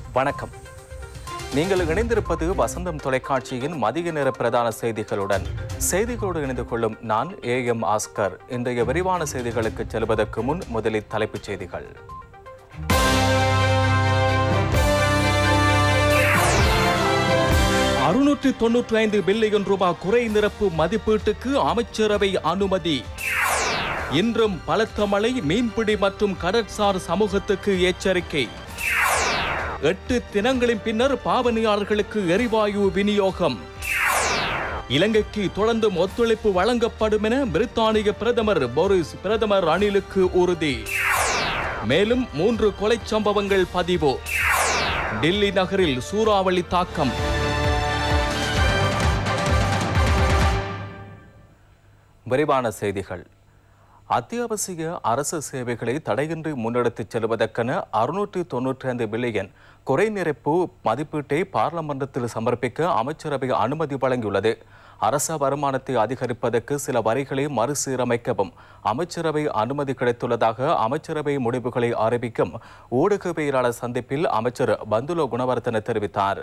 வணக்கம். நீங்கள் இணைந்திருப்பது வசந்தம் தொலைக்காட்சியின் மதிய நேர பிரதான செய்திகளுடன். செய்திகளோடு இணைந்து கொள்ளும் நான் AM ஆஸ்கர். இன்றைய விரிவான செய்திகளுக்கு செல்வதற்கு முன் முதலில் தலைப்புச் செய்திகள். $695 பில்லியன் குறை நிரப்பு மதிப்பீட்டுக்கு அமைச்சரவை அனுமதி. இன்றும் பலத்த மழை, மீன்பிடி மற்றும் கடற்சார் சமூகத்துக்கு எச்சரிக்கை. 8 தினங்களின் பின்னர் பாவனையாளர்களுக்கு எரிவாயு விநியோகம். இலங்கைக்கு தொடர்ந்து ஒத்துழைப்பு வழங்கப்படும் என பிரித்தானிய பிரதமர் போரிஸ் ரணிலுக்கு உறுதி. மேலும் 3 கொலை சம்பவங்கள் பதிவு. டில்லி நகரில் சூறாவளி தாக்கம். விரிவான செய்திகள். அத்தியாவசிய அரசு சேவைகளை தடையின்றி முன்னெடுத்துச் செல்வதற்கென 695 பில்லியன் குறை நிரப்பு மதிப்பீட்டை பார்லமெண்டத்தில் சமர்ப்பிக்க அமைச்சரவை அனுமதி வழங்கியுள்ளது. அரச வருமானத்தை அதிகரிப்பதற்கு சில வரிகளை மறுசீரமைக்கவும் அமைச்சரவை அனுமதி கிடைத்துள்ளதாக அமைச்சரவை முடிவுகளை அறிவிக்கும் ஊடகவியலாளர் சந்திப்பில் அமைச்சர் பந்துல குணவர்தன தெரிவித்தார்.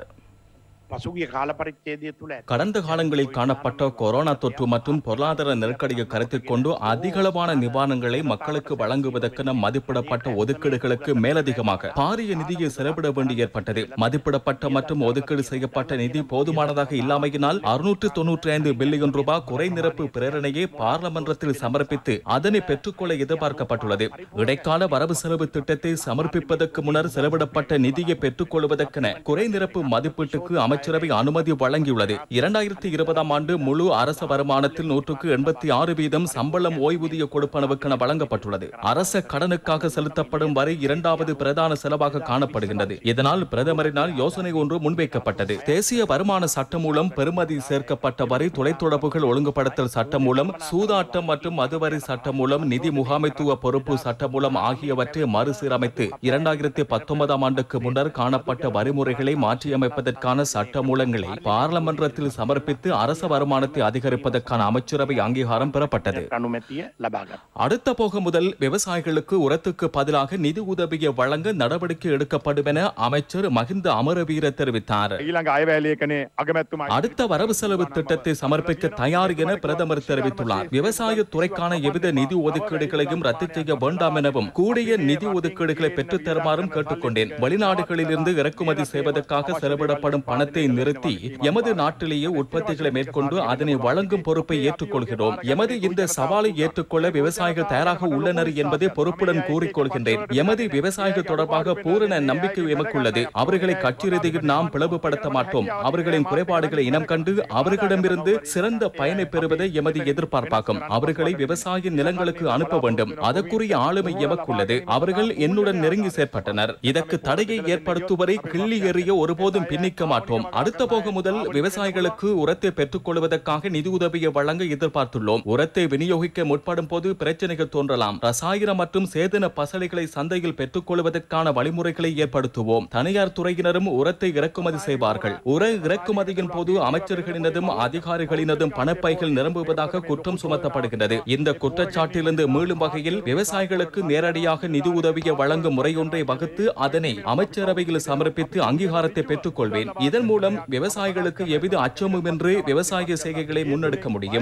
கடந்த காலங்களில் காணப்பட்ட கொரோனா தொற்று மற்றும் பொருளாதார நெருக்கடியை கருத்தில் கொண்டு அதிகளவான நிவாரணங்களை மக்களுக்கு வழங்குவதற்கென மதிப்பிடப்பட்ட ஒதுக்கீடுகளுக்கு மேலதிகமாக பாரிய நிதியை செலவிட வேண்டி ஏற்பட்டது. மதிப்பிடப்பட்ட மற்றும் ஒதுக்கீடு செய்யப்பட்ட நிதி போதுமானதாக இல்லாமையினால் $695 பில்லியன் குறை நிரப்பு பிரேரணையை பார்லமெண்டத்தில் சமர்ப்பித்து அதனை பெற்றுக்கொள்ள எதிர்பார்க்கப்பட்டுள்ளது. இடைக்கால வரவு செலவு திட்டத்தை சமர்ப்பிப்பதற்கு முன்னர் செலவிடப்பட்ட நிதியை பெற்றுக்கொள்வதற்கென குறை நிரப்பு மதிப்பீட்டுக்கு அமைச்சரவை அனுமதி வழங்கியுள்ளது. 2020 ஆண்டு முழு அரச வருமானத்தில் 186% சம்பளம் ஓய்வூதிய கொடுப்பனவுக்கென வழங்கப்பட்டுள்ளது. அரச கடனுக்காக செலுத்தப்படும் வரி இரண்டாவது பிரதான செலவாக காணப்படுகின்றது. இதனால் பிரதமரினால் யோசனை ஒன்று முன்வைக்கப்பட்டது. தேசிய வருமான சட்டம் மூலம் பெறுமதி சேர்க்கப்பட்ட வரி, தொலைத்தொடர்புகள் ஒழுங்குபடுத்தல் சட்டம் மூலம், சூதாட்டம் மற்றும் மதுவரி சட்டம் மூலம், நிதி முகாமைத்துவ பொறுப்பு சட்டம் மூலம் ஆகியவற்றை மறுசீரமைத்து 2019 ஆண்டுக்கு முன்னர் காணப்பட்ட வரிமுறைகளை மாற்றியமைப்பதற்கான சட்டமூலங்களை பார்லமெண்டத்தில் சமர்ப்பித்து அரச வருமானத்தை அதிகரிப்பதற்கான அமைச்சரவை அங்கீகாரம் பெறப்பட்டது. அடுத்த போக முதல் விவசாயிகளுக்கு உரத்துக்கு பதிலாக நிதி உதவியை வழங்க நடவடிக்கை எடுக்கப்படும் என அமைச்சர் மஹிந்த அமரவீர தெரிவித்தார். அடுத்த வரவு செலவு திட்டத்தை சமர்ப்பிக்க தயார் என பிரதமர் தெரிவித்துள்ளார். விவசாய துறைக்கான எவ்வித நிதி ஒதுக்கீடுகளையும் ரத்து செய்ய வேண்டாம் எனவும் கூடிய நிதி ஒதுக்கீடுகளை பெற்றுத் தருமாறும் கேட்டுக்கொண்டேன். வெளிநாடுகளில் இருந்து இறக்குமதி செய்வதற்காக செலவிடப்படும் பணத்தை நிறுத்தி எமது நாட்டிலேயே உற்பத்திகளை மேற்கொண்டு அதனை வழங்கும் பொறுப்பை ஏற்றுக்கொள்கிறோம். எமது இந்த சவாலை ஏற்றுக்கொள்ள விவசாயிகள் தயாராக உள்ளனர் என்பதை பொறுப்புடன் கூறிக்கொள்கின்றேன். எமது விவசாயிகள் தொடர்பாக பூரண நம்பிக்கை எமக்குள்ளது. அவர்களை கட்சி ரீதியில் நாம் பிளவுபடுத்த மாட்டோம். அவர்களின் குறைபாடுகளை இனம் கண்டு அவர்களிடமிருந்து சிறந்த பயனை பெறுவதை எமது எதிர்பார்ப்பாகும். அவர்களை விவசாய நிலங்களுக்கு அனுப்ப வேண்டும். அதற்குரிய ஆளுமை எமக்குள்ளது. அவர்கள் என்னுடன் நெருங்கி செயற்பட்டனர். இதற்கு தடையை ஏற்படுத்துவரை கிள்ளி எறிய ஒருபோதும் பின்னிக்க மாட்டோம். அடுத்த போக முதல் விவசாயிகளுக்கு உரத்தை பெற்றுக் கொள்வதற்காக நிதி உதவியை வழங்க எதிர்பார்த்துள்ளோம். உரத்தை விநியோகிக்க முற்படும் போது பிரச்சனைகள் தோன்றலாம். ரசாயன மற்றும் சேதன பசலைகளை சந்தையில் பெற்றுக் கொள்வதற்கான வழிமுறைகளை ஏற்படுத்துவோம். தனியார் துறையினரும் உரத்தை இறக்குமதி செய்வார்கள். உர இறக்குமதியின் போது அமைச்சர்களினதும் அதிகாரிகளினதும் பணப்பைகள் நிரம்புவதாக குற்றம் சுமத்தப்படுகிறது. இந்த குற்றச்சாட்டிலிருந்து மீளும் வகையில் விவசாயிகளுக்கு நேரடியாக நிதி உதவியை வழங்கும் முறையொன்றை வகுத்து அதனை அமைச்சரவையில் சமர்ப்பித்து அங்கீகாரத்தை பெற்றுக் கொள்வேன். இதன் மூலம் விவசாயிகளுக்கு எவ்வித அச்சமுமின்றி விவசாய செய்கைகளை முன்னெடுக்க முடியும்.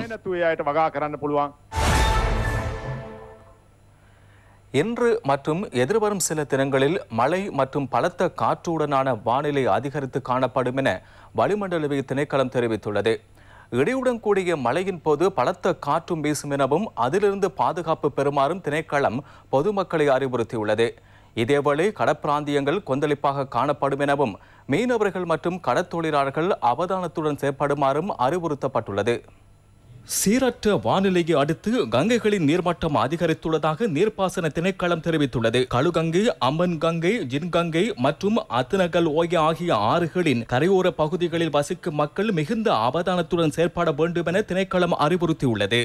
இன்று மற்றும் எதிர்வரும் சில தினங்களில் மழை மற்றும் பலத்த காற்றுடனான வானிலை அதிகரித்து காணப்படும் என வளிமண்டலவியல் திணைக்களம் தெரிவித்துள்ளது. இடியுடன் கூடிய மழையின் போது பலத்த காற்றும் வீசும் எனவும் அதிலிருந்து பாதுகாப்பு பெறுமாறும் திணைக்களம் பொதுமக்களை அறிவுறுத்தியுள்ளது. இதேவேளை கடற்பிராந்தியங்கள் கொந்தளிப்பாக காணப்படும் எனவும் மீனவர்கள் மற்றும் கடற்தொழிலாளர்கள் அவதானத்துடன் செயற்படுமாறும் அறிவுறுத்தப்பட்டுள்ளது. சீரற்ற வானிலையை அடுத்து கங்கைகளின் நீர்மட்டம் அதிகரித்துள்ளதாக நீர்ப்பாசன திணைக்களம் தெரிவித்துள்ளது. கழுகங்கை, அம்மன் கங்கை, ஜின்கங்கை மற்றும் அத்தனகல் ஓய ஆகிய ஆறுகளின் கரையோர பகுதிகளில் வசிக்கும் மக்கள் மிகுந்த அவதானத்துடன் செயற்பட வேண்டும் என திணைக்களம் அறிவுறுத்தியுள்ளது.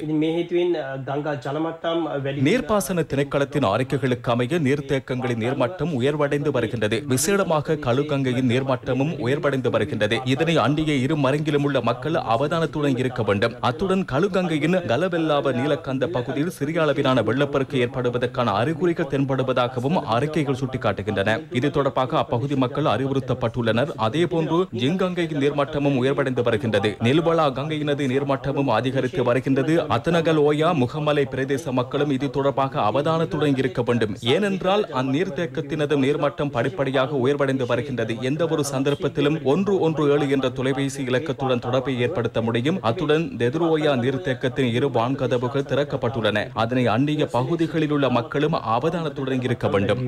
நீர்ப்பாசன திணைக்களத்தின் அறிக்கைகளுக்கு அமைய நீர்த்தேக்கங்களின் நீர்மட்டம் உயர்வடைந்து வருகின்றது. விசேடமாக கழுகங்கையின் நீர்மட்டமும் உயர்வடைந்து வருகின்றது. இதனை அண்டிய இரு மருங்கிலும் உள்ள மக்கள் அவதானத்துடன் இருக்க வேண்டும். அத்துடன் கழுகங்கையின் கலவெல்லாவ நீலக்கந்த பகுதியில் சிறிய அளவிலான வெள்ளப்பெருக்கு ஏற்படுவதற்கான அறிகுறிகள் தென்படுவதாகவும் அறிக்கைகள் சுட்டிக்காட்டுகின்றன. இது தொடர்பாக அப்பகுதி மக்கள் அறிவுறுத்தப்பட்டுள்ளனர். அதேபோன்று ஜிங்கங்கையின் நீர்மட்டமும் உயர்வடைந்து வருகின்றது. நெல்வளா கங்கையினது நீர்மட்டமும் அதிகரித்து வருகின்றது. அத்தனகல் ஓயா முகமலை பிரதேச மக்களும் இது தொடர்பாக அவதானத்துடன் இருக்க வேண்டும். ஏனென்றால் அந்நீர்த்தேக்கத்தினது நீர்மட்டம் படிப்படியாக உயர்வடைந்து வருகின்றது. எந்த ஒரு சந்தர்ப்பத்திலும் 117 என்ற தொலைபேசி இலக்கத்துடன் தொடர்பை ஏற்படுத்த முடியும். அத்துடன் தெதுரோயா நீர்த்தேக்கத்தின் இரு வான்கதவுகள் திறக்கப்பட்டுள்ளன. அதனை அந்நிய பகுதிகளில் உள்ள மக்களும் அவதானத்துடன் இருக்க வேண்டும்.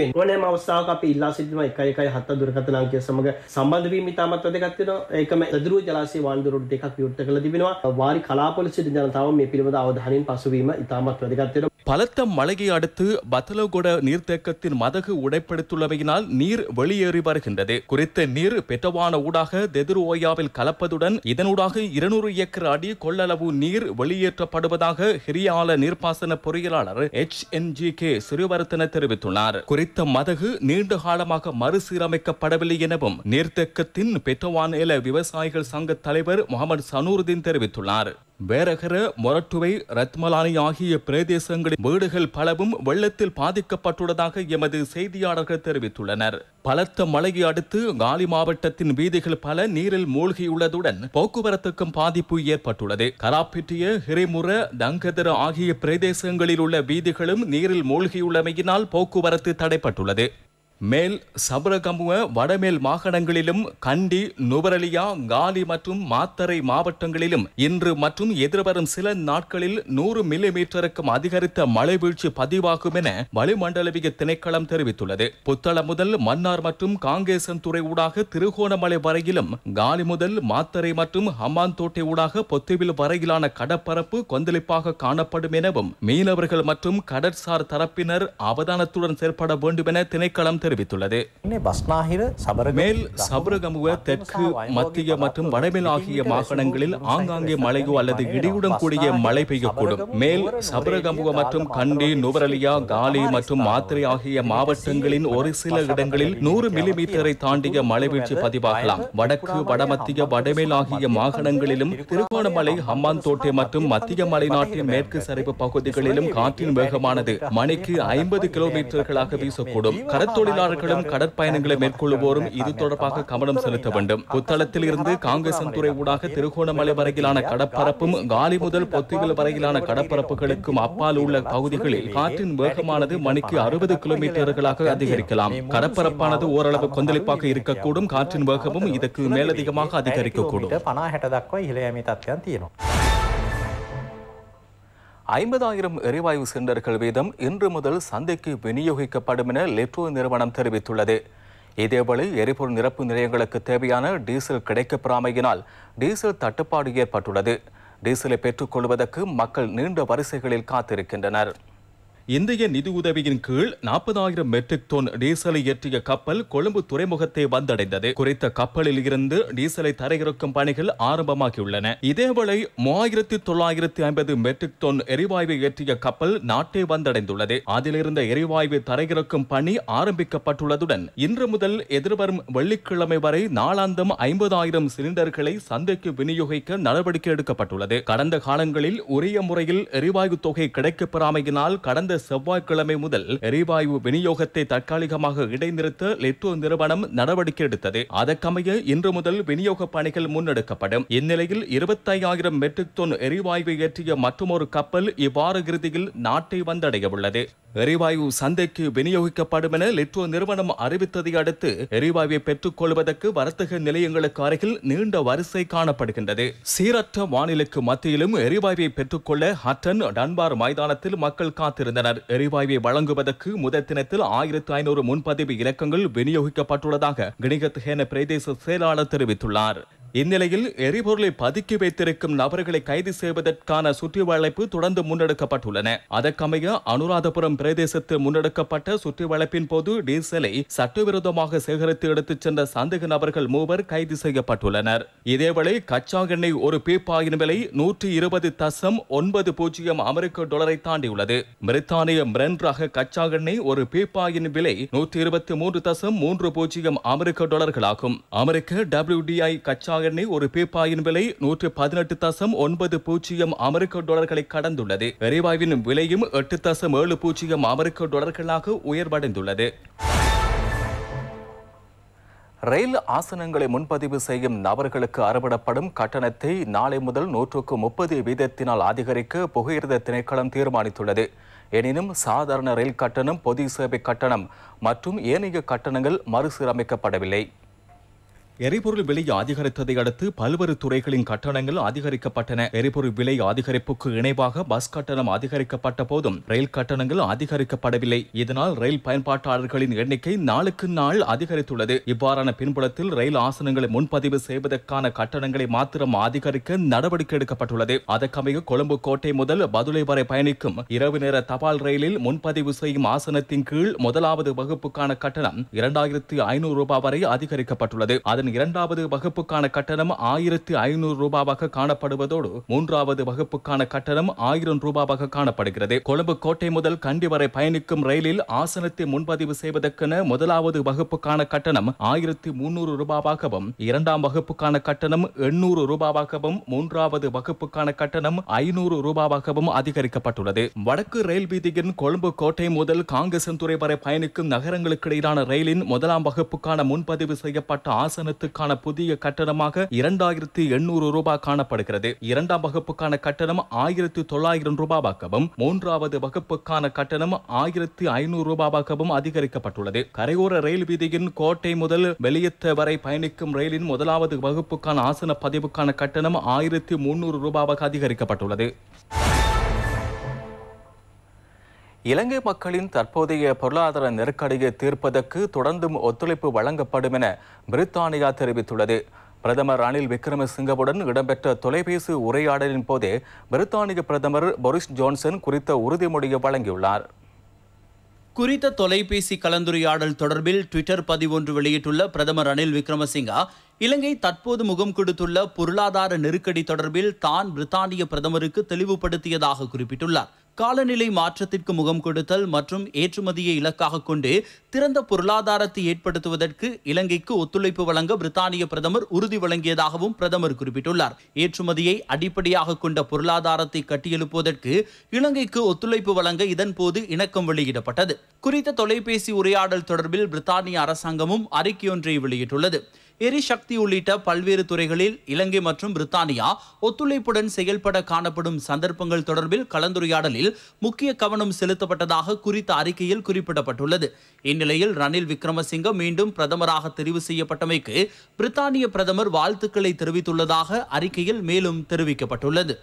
பலத்த மழையை அடுத்து பத்தலகொட நீர்த்தேக்கத்தின் மதகு உடைப்படுத்துள்ளமையினால் நீர் வெளியேறி வருகின்றது. குறித்த நீர் பெட்டவான ஊடாக தெதுரோயாவில் கலப்பதுடன் இதனூடாக 200 ஏக்கர் அடி கொள்ளளவு நீர் வெளியேற்றப்படுவதாக ஹிரியால நீர்ப்பாசன பொறியியலாளர் HNGK சிறுவர்த்தன தெரிவித்துள்ளார். குறித்த மதகு நீண்ட காலமாக மறுசீரமைக்கப்படவில்லை எனவும் நீர்த்தேக்கத்தின் பெட்டவான விவசாயிகள் சங்க தலைவர் முகமது சனூருதீன் தெரிவித்துள்ளார். வேரகர, மொரட்டுவை, ரத்மலானி ஆகிய பிரதேசங்களின் வீடுகள் பலவும் வெள்ளத்தில் பாதிக்கப்பட்டுள்ளதாக எமது செய்தியாளர்கள் தெரிவித்துள்ளனர். பலத்த மழையை அடுத்து காலி மாவட்டத்தின் வீதிகள் பல நீரில் மூழ்கியுள்ளதுடன் போக்குவரத்துக்கும் பாதிப்பு ஏற்பட்டுள்ளது. கராப்பிட்டிய, ஹிரிமுர, தங்கதர ஆகிய பிரதேசங்களில் உள்ள வீதிகளும் நீரில் மூழ்கியுள்ளமையினால் போக்குவரத்து தடைப்பட்டுள்ளது. மேல் சபரகமுவ, வடமேல் மாகாணங்களிலும் கண்டி, நுவரலியா, காலி மற்றும் மாத்தறை மாவட்டங்களிலும் இன்று மற்றும் எதிர்வரும் சில நாட்களில் 100 மில்லிமீட்டருக்கும் அதிகரித்த மழை வீழ்ச்சி பதிவாகும் என வளிமண்டலவிய திணைக்களம் தெரிவித்துள்ளது. புத்தளம் முதல் மன்னார் மற்றும் காங்கேசன்துறை ஊடாக திருகோணமலை வரையிலும், காலி முதல் மாத்தறை மற்றும் ஹம்மாந்தோட்டை ஊடாக பொத்துவில் வரையிலான கடற்பரப்பு கொந்தளிப்பாக காணப்படும் எனவும் மீனவர்கள் மற்றும் கடற்சார் தரப்பினர் அவதானத்துடன் செயற்பட வேண்டும் என திணைக்களம் தெரிவித்துள்ளது. மேல் சபரகமுவ, தெற்கு, மத்திய மற்றும் வடமேல் ஆகிய மாகாணங்களில் ஆங்காங்கே மழையோ அல்லது இடியுடன் கூடிய மழை பெய்யக்கூடும். மேல் சபரகமுவ மற்றும் கண்டி, நுவரலியா, காலி மற்றும் மாத்திரை ஆகிய மாவட்டங்களின் ஒரு சில இடங்களில் 100 மில்லிமீட்டரை தாண்டிய மழை வீழ்ச்சி பதிவாகலாம். வடக்கு, வடமத்திய, வடமேல் ஆகிய மாகாணங்களிலும் திருகோணமலை, ஹம்மாந்தோட்டை மற்றும் மத்திய மலைநாட்டின் மேற்கு சரிவு பகுதிகளிலும் காற்றின் வேகமானது மணிக்கு 50 கிலோமீட்டர்களாக வீசக்கூடும். கடற்தொழிலாளர்களும் கடற்பயணங்களை மேற்கொள்ளுவோரும் இது தொடர்பாக கவனம் செலுத்த வேண்டும். புத்தளத்தில் இருந்து காங்கேசன்துறை ஊடாக திருகோணமலை வரையிலான கடற்பரப்பும், காலி முதல் பொத்துவில் வரையிலான கடற்பரப்புகளுக்கும் அப்பால் உள்ள பகுதிகளில் காற்றின் வேகமானது மணிக்கு 60 கிலோமீட்டர்களாக அதிகரிக்கலாம். கடற்பரப்பானது ஓரளவு கொந்தளிப்பாக இருக்கக்கூடும். காற்றின் வேகமும் இதற்கு மேலதிகமாக அதிகரிக்கக்கூடும். 50,000 எரிவாயு சிலிண்டர்கள் வீதம் இன்று முதல் சந்தைக்கு விநியோகிக்கப்படும் என லெட்ரோ நிறுவனம் தெரிவித்துள்ளது. இதேவேளை எரிபொருள் நிரப்பு நிலையங்களுக்கு தேவையான டீசல் கிடைக்கப்பெறாமையினால் டீசல் தட்டுப்பாடு ஏற்பட்டுள்ளது. டீசலை பெற்றுக் கொள்வதற்கு மக்கள் நீண்ட வரிசைகளில் காத்திருக்கின்றனர். இந்திய நிதியுதவியின் கீழ் 40,000 மெட்ரிக் டன் டீசலை ஏற்றிய கப்பல் கொழும்பு துறைமுகத்தை வந்தடைந்தது. குறித்த கப்பலில் இருந்து டீசலை தரையிறக்கும் பணிகள் ஆரம்பமாகியுள்ளன. இதேவேளை 3,950 மெட்ரிக் டன் எரிவாயுவை ஏற்றிய கப்பல் நாட்டை வந்தடைந்துள்ளது. அதிலிருந்த எரிவாயு தரையிறக்கும் பணி ஆரம்பிக்கப்பட்டுள்ளதுடன் இன்று முதல் எதிர்வரும் வெள்ளிக்கிழமை வரை நாளாந்தம் 50,000 சிலிண்டர்களை சந்தைக்கு விநியோகிக்க நடவடிக்கை எடுக்கப்பட்டுள்ளது. கடந்த காலங்களில் உரிய முறையில் எரிவாயு தொகை கிடைக்கப்பெறாமையினால் கடந்த செவ்வாய்க்கிழமை முதல் எரிவாயு விநியோகத்தை தற்காலிகமாக இடைநிறுத்த லெட்ரோ நிறுவனம் நடவடிக்கை எடுத்தது. அதற்கமைய இன்று முதல் விநியோக பணிகள் முன்னெடுக்கப்படும். இந்நிலையில் 25,000 மெட்ரிக் டன் எரிவாயுவை ஏற்றிய மற்றொரு கப்பல் இவ்வார இறுதியில் நாட்டை வந்தடைய உள்ளது. எரிவாயு சந்தைக்கு விநியோகிக்கப்படும் என லெட்ரோ நிறுவனம் அறிவித்ததை அடுத்து எரிவாயுவை பெற்றுக் கொள்வதற்கு வர்த்தக நிலையங்களுக்கு அருகில் நீண்ட வரிசை காணப்படுகின்றது. சீரற்ற வானிலைக்கு மத்தியிலும் எரிவாயுவை பெற்றுக்கொள்ள ஹட்டன் டன்பார் மைதானத்தில் மக்கள் காத்திருந்தனர். எரிவாயுவை வழங்குவதற்கு முதல் தினத்தில் 1,500 முன்பதிவு இலக்கங்கள் விநியோகிக்கப்பட்டுள்ளதாக கிணிகத் ஹேன பிரதேச செயலாளர் தெரிவித்துள்ளார். இந்நிலையில் எரிபொருளை பதுக்கி வைத்திருக்கும் நபர்களை கைது செய்வதற்கான சுற்றிவளைப்பு தொடர்ந்து முன்னெடுக்கப்பட்டுள்ளன. அதற்கமைய அனுராதபுரம் பிரதேசத்தில் முன்னெடுக்கப்பட்ட சுற்றிவளைப்பின் போது டீசலை சட்டவிரோதமாக சேகரித்து எடுத்துச் சென்ற சந்தேக நபர்கள் 3 கைது செய்யப்பட்டுள்ளனர். இதேவேளை கச்சா எண்ணெய் ஒரு பீப்பாயின் விலை $120.90 அமெரிக்க டாலரை தாண்டியுள்ளது. பிரித்தானிய பிரெண்ட் ரக கச்சா எண்ணெய் ஒரு பீப்பாயின் விலை $123.30 அமெரிக்க டாலர்களாகும். அமெரிக்க WTI கச்சா எண்ணெய் ஒரு பீப்பாயின் விலை $118.90 அமெரிக்க கடந்துள்ளது. எரிவாயுவின் விலையும் $8.70 அமெரிக்க உயர்வடைந்துள்ளது. ரயில் ஆசனங்களை முன்பதிவு செய்யும் நபர்களுக்கு அறவிடப்படும் கட்டணத்தை நாளை முதல் 130% அதிகரிக்க புகையிரத திணைக்களம் தீர்மானித்துள்ளது. எனினும் சாதாரண ரயில் கட்டணம், பொது சேவை கட்டணம் மற்றும் ஏனைய கட்டணங்கள் மறுசீரமைக்கப்படவில்லை. எரிபொருள் விலை அதிகரித்ததை அடுத்து பல்வேறு துறைகளின் கட்டணங்கள் அதிகரிக்கப்பட்டன. எரிபொருள் விலை அதிகரிப்புக்கு இணைவாக பஸ் கட்டணம் அதிகரிக்கப்பட்ட போதும் ரயில் கட்டணங்கள் அதிகரிக்கப்படவில்லை. இதனால் ரயில் பயன்பாட்டாளர்களின் எண்ணிக்கை நாளுக்கு நாள் அதிகரித்துள்ளது. இவ்வாறான பின்புலத்தில் ரயில் ஆசனங்களை முன்பதிவு செய்வதற்கான கட்டணங்களை மாத்திரம் அதிகரிக்க நடவடிக்கை எடுக்கப்பட்டுள்ளது. அதற்கமைய கொழும்பு கோட்டை முதல் பதுளை வரை பயணிக்கும் இரவு நேர தபால் ரயிலில் முன்பதிவு செய்யும் ஆசனத்தின் கீழ் முதலாவது வகுப்புக்கான கட்டணம் $2500 வரை அதிகரிக்கப்பட்டுள்ளது. அதன் இரண்டாவது வகுப்புக்கான கட்டணம் $1500 காணப்படுவதோடு மூன்றாவது வகுப்புக்கான கட்டணம் $1000 காணப்படுகிறது. கொழும்பு கோட்டை முதல் கண்டி வரை பயணிக்கும் ரயிலில் ஆசனத்தை முன்பதிவு செய்வதற்கென முதலாவது வகுப்புக்கான கட்டணம் $1300 இரண்டாம் வகுப்புக்கான கட்டணம் $800 மூன்றாவது வகுப்புக்கான கட்டணம் $500 அதிகரிக்கப்பட்டுள்ளது. வடக்கு ரயில் வீதியின் கொழும்பு கோட்டை முதல் காங்கேசன்துறை வரை பயணிக்கும் நகரங்களுக்கு இடையிலான ரயிலின் முதலாம் வகுப்புக்கான முன்பதிவு செய்யப்பட்ட ஆசன புதிய கட்டணமாக $2800 காணப்படுகிறது. இரண்டாம் வகுப்புக்கான கட்டணம் $1900 மூன்றாவது வகுப்புக்கான கட்டணம் $1500 அதிகரிக்கப்பட்டுள்ளது. கரையோர ரயில் வீதியின் கோட்டை முதல் வெளியத்த வரை பயணிக்கும் ரயிலின் முதலாவது வகுப்புக்கான ஆசன பதிவுக்கான கட்டணம் $1300 அதிகரிக்கப்பட்டுள்ளது. இலங்கை மக்களின் தற்போதைய பொருளாதார நெருக்கடியை தீர்ப்பதற்கு தொடர்ந்தும் ஒத்துழைப்பு வழங்கப்படும் என பிரித்தானியா தெரிவித்துள்ளது. பிரதமர் ரணில் விக்ரமசிங்கவுடன் இடம்பெற்ற தொலைபேசி உரையாடலின் போதே பிரித்தானிய பிரதமர் போரிஸ் ஜான்சன் குறித்த உறுதிமொழியை வழங்கியுள்ளார். குறித்த தொலைபேசி கலந்துரையாடல் தொடர்பில் ட்விட்டர் பதிவொன்று வெளியிட்டுள்ள பிரதமர் ரணில் விக்ரமசிங்கா, இலங்கை தற்போது முகம் கொடுத்துள்ள பொருளாதார நெருக்கடி தொடர்பில் தான் பிரித்தானிய பிரதமருக்கு தெளிவுபடுத்தியதாக குறிப்பிட்டுள்ளார். காலநிலை மாற்றத்திற்கு முகம் கொடுத்தல் மற்றும் ஏற்றுமதியை இலக்காக கொண்டு திறந்த பொருளாதாரத்தை ஏற்படுத்துவதற்கு இலங்கைக்கு ஒத்துழைப்பு வழங்க பிரித்தானிய பிரதமர் உறுதி வழங்கியதாகவும் பிரதமர் குறிப்பிட்டுள்ளார். ஏற்றுமதியை அடிப்படையாக கொண்ட பொருளாதாரத்தை கட்டியெழுப்புவதற்கு இலங்கைக்கு ஒத்துழைப்பு வழங்க இதன் போது இணக்கம் வெளியிடப்பட்டது. குறித்த தொலைபேசி உரையாடல் தொடர்பில் பிரித்தானிய அரசாங்கமும் அறிக்கையொன்றை வெளியிட்டுள்ளது. எரிசக்தி உள்ளிட்ட பல்வேறு துறைகளில் இலங்கை மற்றும் பிரித்தானியா ஒத்துழைப்புடன் செயல்பட காணப்படும் சந்தர்ப்பங்கள் தொடர்பில் கலந்துரையாடலில் முக்கிய கவனம் செலுத்தப்பட்டதாக குறித்த அறிக்கையில் குறிப்பிடப்பட்டுள்ளது. இந்நிலையில் ரணில் விக்ரமசிங்க மீண்டும் பிரதமராக தெரிவு செய்யப்பட்டமைக்கு பிரித்தானிய பிரதமர் வாழ்த்துக்களை தெரிவித்துள்ளதாக அறிக்கையில் மேலும் தெரிவிக்கப்பட்டுள்ளது.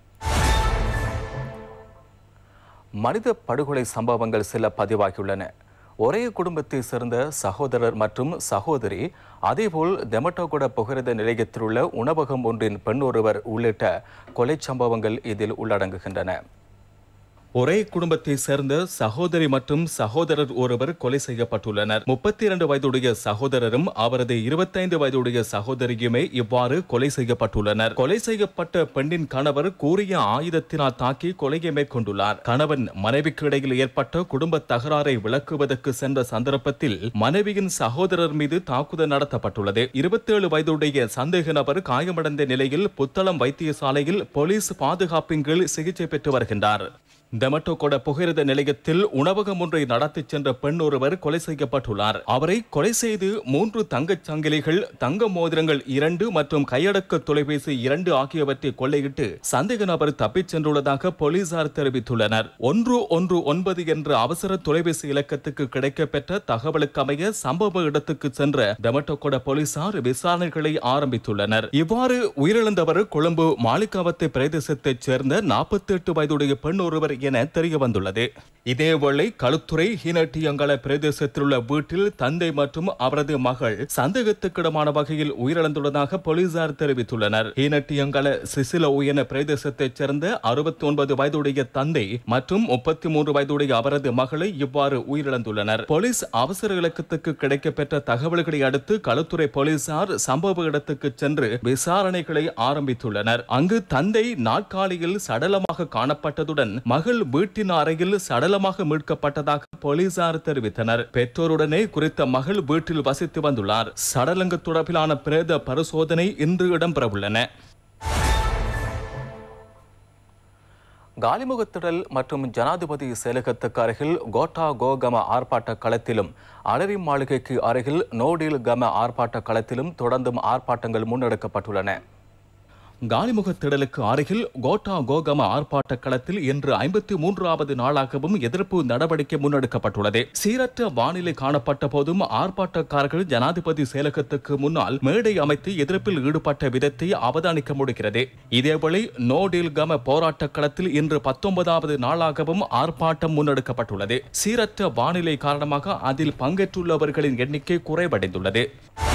மனித படுகொலை சம்பவங்கள் சில பதிவாகியுள்ளன. ஒரே குடும்பத்தை சேர்ந்த சகோதரர் மற்றும் சகோதரி, அதேபோல் தெமட்டோகொட புகையிரத நிலையத்தில் உள்ள உணவகம் ஒன்றின் பெண் ஒருவர் உள்ளிட்ட கொலை சம்பவங்கள் இதில் உள்ளடங்குகின்றன. ஒரே குடும்பத்தை சேர்ந்த சகோதரி மற்றும் சகோதரர் ஒருவர் கொலை செய்யப்பட்டுள்ளனர். 32 வயதுடைய சகோதரரும் அவரது 25 வயதுடைய சகோதரியுமே இவ்வாறு கொலை செய்யப்பட்டுள்ளனர். கொலை செய்யப்பட்ட பெண்ணின் கணவர் கூறிய ஆயுதத்தினால் தாக்கி கொலையை மேற்கொண்டுள்ளார். கணவன் மனைவிக்கு இடையில் ஏற்பட்ட குடும்ப தகராறை விளக்குவதற்கு சென்ற சந்தர்ப்பத்தில் மனைவியின் சகோதரர் மீது தாக்குதல் நடத்தப்பட்டுள்ளது. 27 வயதுடைய சந்தேக நபர் காயமடைந்த நிலையில் புத்தளம் வைத்தியசாலையில் போலீஸ் பாதுகாப்பின் கீழ் சிகிச்சை பெற்று வருகின்றார். தெமட்டோகொட புகையிரத நிலையத்தில் உணவகம் ஒன்றை நடத்தி சென்ற பெண் ஒருவர் கொலை செய்யப்பட்டுள்ளார். அவரை கொலை செய்து 3 தங்கச் சங்கிலிகள், தங்க மோதிரங்கள் 2 மற்றும் கையடக்க தொலைபேசி 2 ஆகியவற்றை கொள்ளையிட்டு சந்தேக நபர் தப்பிச் சென்றுள்ளதாக போலீசார் தெரிவித்துள்ளனர். 119 என்ற அவசர தொலைபேசி இலக்கத்துக்கு கிடைக்கப்பெற்ற தகவலுக்கு அமைய சம்பவ இடத்துக்கு சென்ற தெமட்டோகொட போலீசார் விசாரணைகளை ஆரம்பித்துள்ளனர். இவ்வாறு உயிரிழந்தவர் கொழும்பு மாளிகாவத்தை பிரதேசத்தைச் சேர்ந்த 48 வயதுடைய பெண் ஒருவர் என தெரிய வந்துள்ளது. இதேவேளை களுத்துறை ஹீனட்டியங்கல பிரதேசத்தில் உள்ள வீட்டில் தந்தை மற்றும் அவரது மகள் சந்தேகத்துக்கிடமான வகையில் உயிரிழந்துள்ளதாக போலீசார் தெரிவித்துள்ளனர். ஹீனட்டியங்கல சிசில உயன பிரதேசத்தைச் சேர்ந்த 69 வயதுடைய தந்தை மற்றும் 33 வயதுடைய அவரது மகளை இவ்வாறு உயிரிழந்துள்ளனர். போலீஸ் அவசர இலக்கத்துக்கு கிடைக்கப்பெற்ற தகவல்களை அடுத்து களுத்துறை போலீசார் சம்பவ இடத்துக்கு சென்று விசாரணைகளை ஆரம்பித்துள்ளனர். அங்கு தந்தை நாற்காலியில் சடலமாக காணப்பட்டதுடன் மகள் மகள் வீட்டின் அறையில் சடலமாக மீட்கப்பட்டதாக போலீசார் தெரிவித்தனர். பெற்றோருடனே குறித்த மகள் வீட்டில் வசித்து வந்துள்ளார். சடலங்கு தொடர்பிலான பிரேத பரிசோதனை இன்று இடம்பெறவுள்ளன. காலிமுகத்திடல் மற்றும் ஜனாதிபதி செயலகத்துக்கு அருகில் கோட்டா கோகம ஆர்ப்பாட்ட களத்திலும் அலரி மாளிகைக்கு அருகில் நோடில் கம ஆர்ப்பாட்ட களத்திலும் தொடர்ந்தும் ஆர்ப்பாட்டங்கள் முன்னெடுக்கப்பட்டுள்ளன. காலிமுகத்திடலுக்கு அருகில் கோட்டா கோகம ஆர்ப்பாட்ட களத்தில் இன்று 53வது நாளாகவும் எதிர்ப்பு நடவடிக்கை முன்னெடுக்கப்பட்டுள்ளது. சீரற்ற வானிலை காணப்பட்ட போதும் ஆர்ப்பாட்டக்காரர்கள் ஜனாதிபதி செயலகத்துக்கு முன்னால் மேடை அமைத்து எதிர்ப்பில் ஈடுபட்ட விதத்தை அவதானிக்க முடிகிறது. இதேவேளை நோடில் கம போராட்ட களத்தில் இன்று 19வது நாளாகவும் ஆர்ப்பாட்டம் முன்னெடுக்கப்பட்டுள்ளது. சீரற்ற வானிலை காரணமாக அதில் பங்கேற்றுள்ளவர்களின் எண்ணிக்கை குறைவடைந்துள்ளது.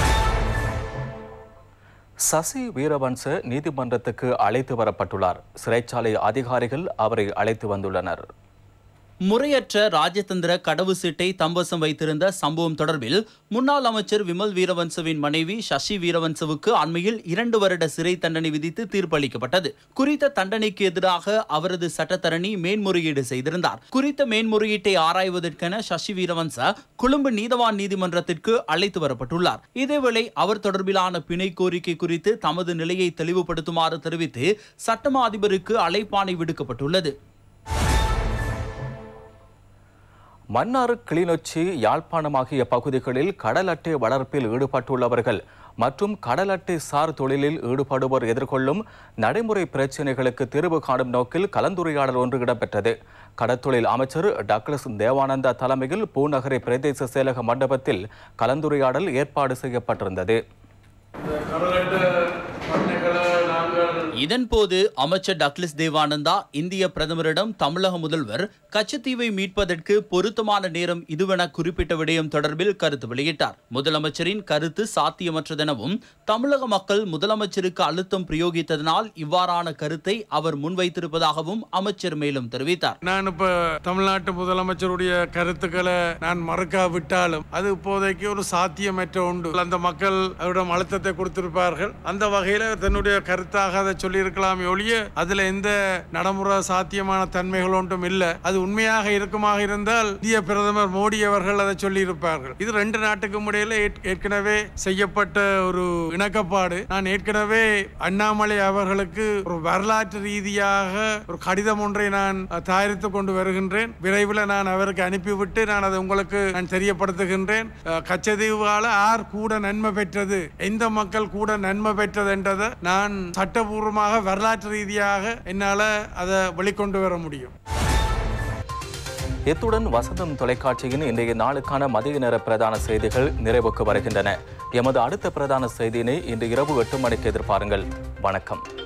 சசி வீரவன்ச நீதிமன்றத்துக்கு அழைத்து வரப்பட்டுள்ளார். சிறைச்சாலை அதிகாரிகள் அவரை அழைத்து வந்துள்ளனர். முறையற்ற ராஜதந்திர கடவு சீட்டை தம்பசம் வைத்திருந்த சம்பவம் தொடர்பில் முன்னாள் அமைச்சர் விமல் வீரவன்சவின் மனைவி சசி வீரவன்சவுக்கு அண்மையில் 2 வருட சிறை தண்டனை விதித்து தீர்ப்பளிக்கப்பட்டது. குறித்த தண்டனைக்கு எதிராக அவரது சட்டத்தரணி மேன்முறையீடு செய்திருந்தார். குறித்த மேன்முறையீட்டை ஆராய்வதற்கென சசி வீரவன்ச கொழும்பு நீதவான் நீதிமன்றத்திற்கு அழைத்து வரப்பட்டுள்ளார். இதேவேளை அவர் தொடர்பிலான பிணை கோரிக்கை குறித்து தமது நிலையை தெளிவுபடுத்துமாறு தெரிவித்து சட்டமா அதிபருக்கு அழைப்பாணை விடுக்கப்பட்டுள்ளது. மன்னார், கிளிநொச்சி, யாழ்ப்பாணம் ஆகிய பகுதிகளில் கடல் அட்டை வளர்ப்பில் ஈடுபட்டுள்ளவர்கள் மற்றும் கடல் அட்டை சார் தொழிலில் ஈடுபடுவோர் எதிர்கொள்ளும் நடைமுறை பிரச்சினைகளுக்கு தீர்வு காணும் நோக்கில் கலந்துரையாடல் ஒன்று இடம்பெற்றது. கடற்தொழில் அமைச்சர் டக்ளஸ் தேவானந்தா தலைமையில் பூநகரை பிரதேச செயலக மண்டபத்தில் கலந்துரையாடல் ஏற்பாடு செய்யப்பட்டிருந்தது. இதன்போது அமைச்சர் டக்ளஸ் தேவானந்தா இந்திய பிரதமரிடம் தமிழக முதல்வர் கச்சத்தீவை மீட்பதற்கு பொருத்தமான நேரம் இதுவென குறிப்பிட்ட விடயம் தொடர்பில் கருத்து வெளியிட்டார். முதலமைச்சரின் கருத்து சாத்தியமற்றதெனவும் தமிழக மக்கள் முதலமைச்சருக்கு அழுத்தம் பிரயோகித்ததனால் இவ்வாறான கருத்தை அவர் முன்வைத்திருப்பதாகவும் அமைச்சர் மேலும் தெரிவித்தார். நான் இப்ப தமிழ்நாட்டு முதலமைச்சருடைய கருத்துக்களை நான் மறுக்காவிட்டாலும் அது இப்போதைக்கு ஒரு சாத்தியமற்ற உண்டு. அந்த மக்கள் அவரிடம் அழுத்தத்தை கொடுத்திருப்பார்கள். அந்த வகையில தன்னுடைய கருத்தாக அதை சொல்லியிருக்கலாம் ஒழிய அதுல எந்த நடைமுறை சாத்தியமான தன்மைகள் ஒன்றும் இல்லை. அது உண்மையாக இருக்குமாக இருந்தால் இந்திய பிரதமர் மோடி அவர்கள் அதை சொல்லி இருப்பார்கள். இது 2 நாட்டுக்கும் இடையில ஏற்கனவே செய்யப்பட்ட ஒரு இணக்கப்பாடு. நான் ஏற்கனவே அண்ணாமலை அவர்களுக்கு ஒரு வரலாற்று ரீதியாக ஒரு கடிதம் ஒன்றை நான் தயாரித்துக் கொண்டு வருகின்றேன். விரைவில் நான் அவருக்கு அனுப்பிவிட்டு நான் அதை உங்களுக்கு நான் தெரியப்படுத்துகின்றேன். கச்சதீவால யார் கூட நன்மை பெற்றது, எந்த மக்கள் கூட நன்மை பெற்றது என்றதை நான் சட்டபூர்வமாக வரலாற்று ரீதியாக என்னால அதை வெளிக்கொண்டு வர முடியும். இத்துடன் வசந்தம் தொலைக்காட்சியின் இன்றைய நாளுக்கான மதிய நேர பிரதான செய்திகள் நிறைவுக்கு வருகின்றன. எமது அடுத்த பிரதான செய்தியினை இன்று இரவு 8 மணிக்கு எதிர்பாருங்கள். வணக்கம்.